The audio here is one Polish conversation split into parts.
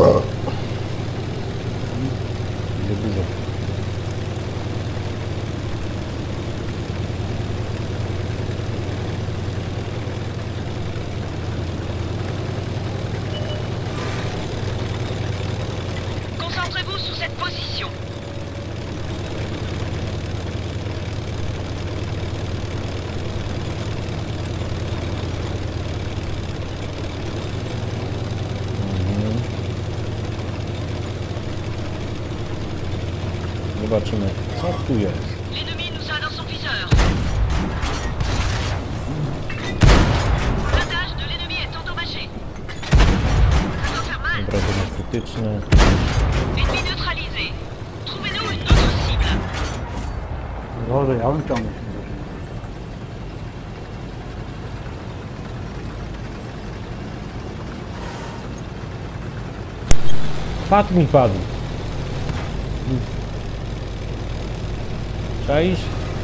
Dużo. Concentrez-vous sur cette position. Zobaczymy, co tu jest. L'ennemi nous a dans son viseur. L'attache de l'ennemi est endommagé. Ça doit faire mal. Obrażenia krytyczne. Ennemi neutralisé. Trouvez-nous une autre cible. Może ja bym ciągnął. Padł mi padł. Czaisz?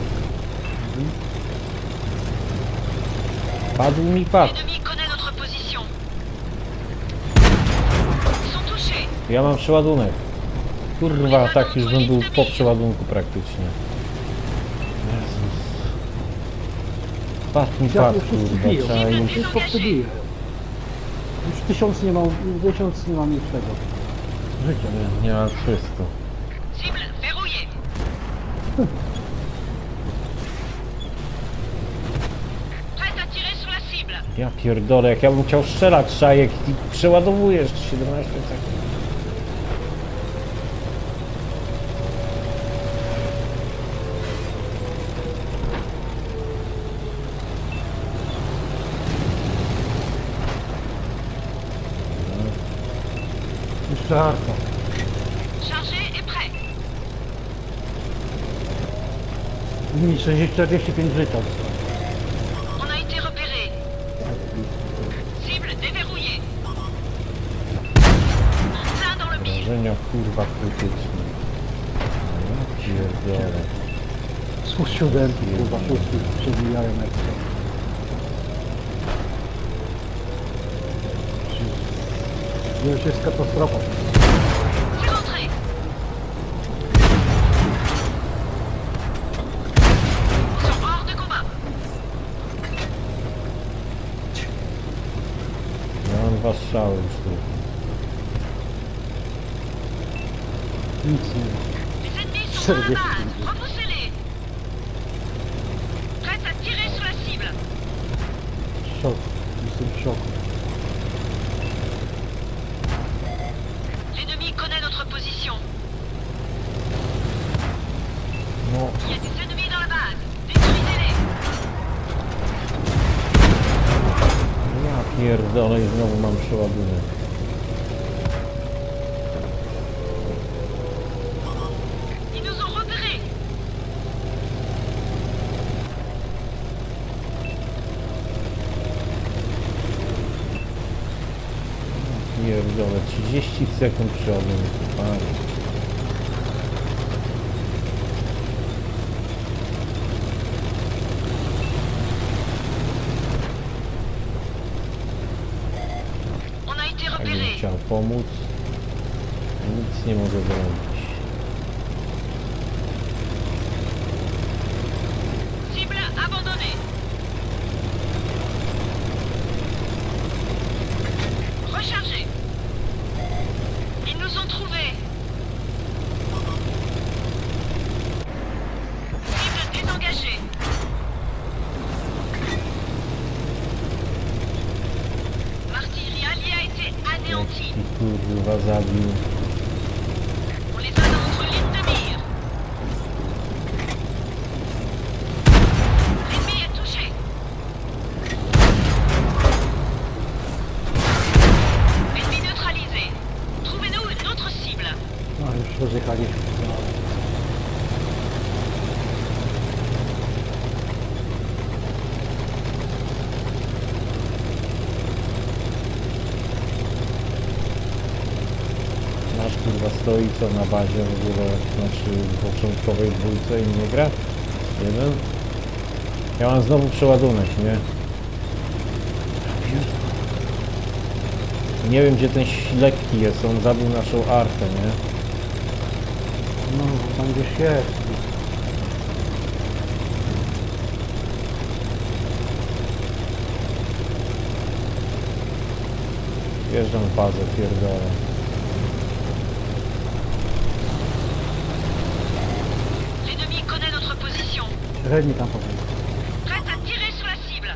Padł mi padł. L'ennemi connaît notre position. Ils sont touchés. Ja mam przeładunek. Kurwa, tak już bym był po przeładunku praktycznie. Jezus. Padł mi Ja padł, już wszyscy kurwa, biją. czaisz. Wszystko przebiję. Już 1000 nie mam, 1000 nie mam nic tego. Życia. Nie mam 300. Cible verrouillée. Prête à tirer sur la cible. Ja pierdolę, jak ja bym chciał strzelać, Szajek, i przeładowujesz 17 sekund. Jeszcze harta. Chargé et prêt. Mi 45 życia. On a été repéré. Cible déverrouillée. En plein dans le mille. Obrażenia, kurwa, krytyczne. Ja pierdolę. Słuch siódemki, kurwa, szóstki przebijają jak to. Już jest katastrofa. C'est rentré. Ils sont hors de combat. Ja mam 2 strzały już tu. Nic nie ma. Les ennemis sont dans la 40. base. Repoussez-les. Prête à tirer sur la cible. Szok. Jestem w szoku. L'ennemi connaît notre position. No, Il y a des ennemis dans la base. Détruisez-les. ja pierdolę i znowu mam przeładunek. Ils nous ont repérés. Pierdolę, 30 sekund przeładunku. Panie. On a été Jakbym repéré. chciał pomóc, nic nie mogę zrobić. Cible abandonnée. Rechargez. Ils nous ont trouvés. Cible désengagée. L'artillerie alliée a été anéantie. I kurwa zabił. On les a dans notre ligne de mire. L'ennemi est touché. Ennemi neutralisé. Trouvez-nous une autre cible. No już rozjechaliśmy. Nasz kurwa stoi co na bazie w ogóle, znaczy w początkowej dwójce i nie gra. Jeden. Ja mam znowu przeładunek, nie? Nie wiem, gdzie ten lekki jest, on zabił naszą artę, nie? No, tam gdzieś jest. Wjeżdżam w bazę, pierdolę. L'ennemi connaît notre position. Średni tam powiem. Prête à tirer sur la cible.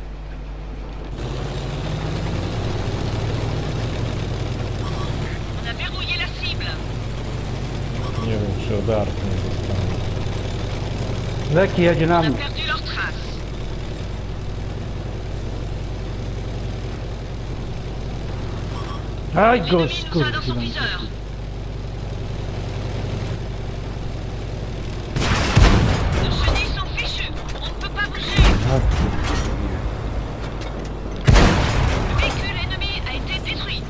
On a verrouillé la cible. Nie wiem, czy od arty nie zostanę. Leki jedzie na On a mnie. perdu leurs traces. Aj go, L'ennemi nous a dans son skurczę. viseur. Nos chenilles sont fichues. On ne peut pas bouger. Le véhicule ennemi a été détruit.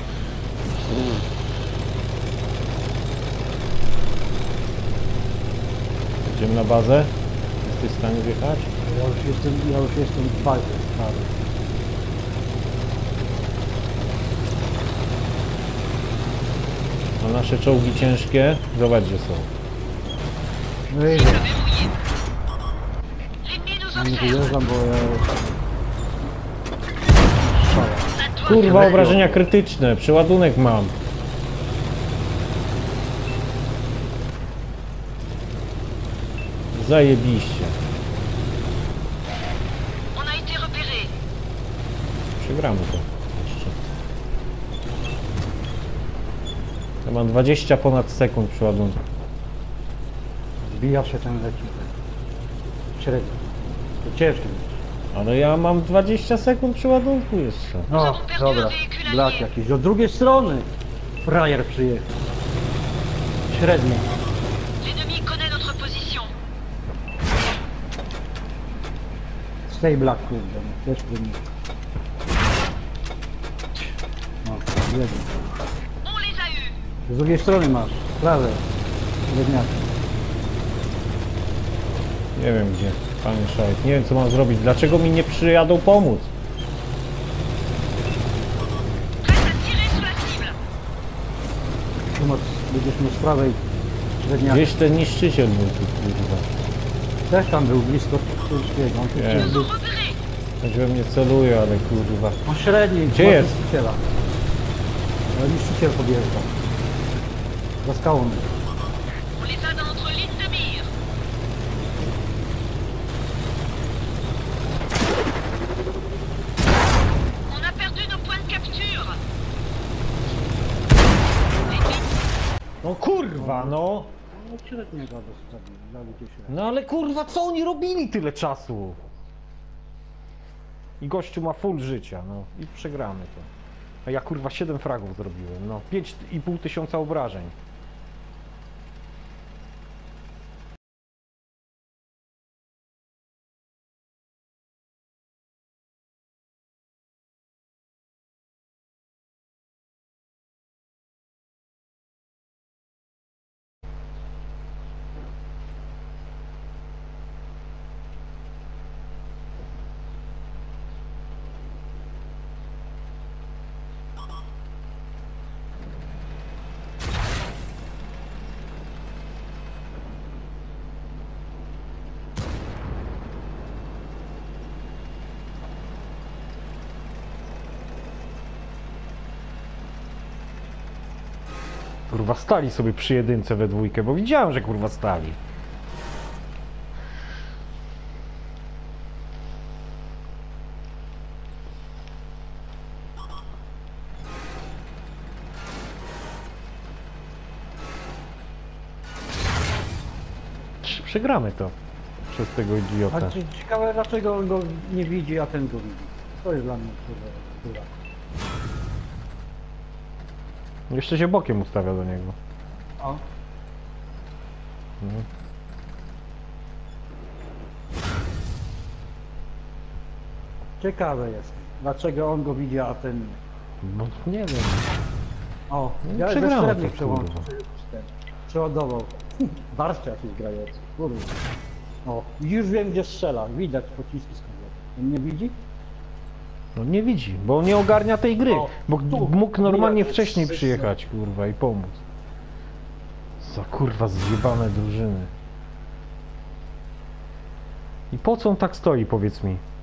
Idziemy na bazę? Jesteś w stanie wjechać? Ja już jestem w bazie. stary. A nasze czołgi ciężkie? Zobacz, gdzie są. No i Cible verrouillée. L'ennemi nous ja nie observe. wyjeżdżam, bo ja... Strzała. Ça doit Kurwa, obrażenia krytyczne, przeładunek mam. Zajebiście. On a été repéré. Przegramy to jeszcze. Ja mam 20 ponad sekund przeładunku. Zbija się ten leci. Średni. To ciężki jest. Ale ja mam 20 sekund przeładunku jeszcze. No, dobra. Blak jakiś. Do drugiej strony. Frajer przyjechał. Średni. L'ennemi connaît notre position. Z tej Black, kurde. No, też trudny. No, jeden. On les a eus. Z drugiej strony masz. Prawe. Jedniaki. Nie wiem gdzie, panie szajt. Nie wiem co mam zrobić. Dlaczego mi nie przyjadą pomóc? Prête à tirer sur la cible. Tu masz, będziesz miał z prawej średniaki. Gdzieś ten niszczyciel był tu, kurwa. Też tam był blisko Turskiego. On się Nie. przecież Ils był. ont repéré. Choć we mnie celuje, ale kurwa. On średni. Gdzie ma jest? niszczyciela. Ale niszczyciel podjeżdża. Za skałą. On les a dans notre ligne de mire. On a perdu nos points de capture. L'ennemi No kurwa, no! No średniego zabił średni. No ale kurwa, co oni robili tyle czasu? I gościu ma full życia, no. I przegramy to. A ja kurwa 7 fragów zrobiłem, no. 5,5 tysiąca obrażeń. Kurwa, stali sobie przy jedynce we dwójkę, bo widziałem, że kurwa stali. Przegramy to przez tego idiota. A ciekawe dlaczego on go nie widzi, a ten go widzi. To jest dla mnie która. Jeszcze się bokiem ustawia do niego. O. Mhm. Ciekawe jest. Dlaczego on go widzi, a ten nie. No nie wiem. O, No, ja przegramy bezstrednie to, przełączył. kurwa. Przeładował. Barszcze jakieś grające. Kurwa. O, już wiem gdzie strzela. Widać pociski z konwoju. On nie widzi? No nie widzi, bo nie ogarnia tej gry. O, Bo tu, mógł normalnie mija, wcześniej wszyscy. przyjechać, kurwa, i pomóc. Za kurwa zjebane drużyny. I po co on tak stoi, powiedz mi?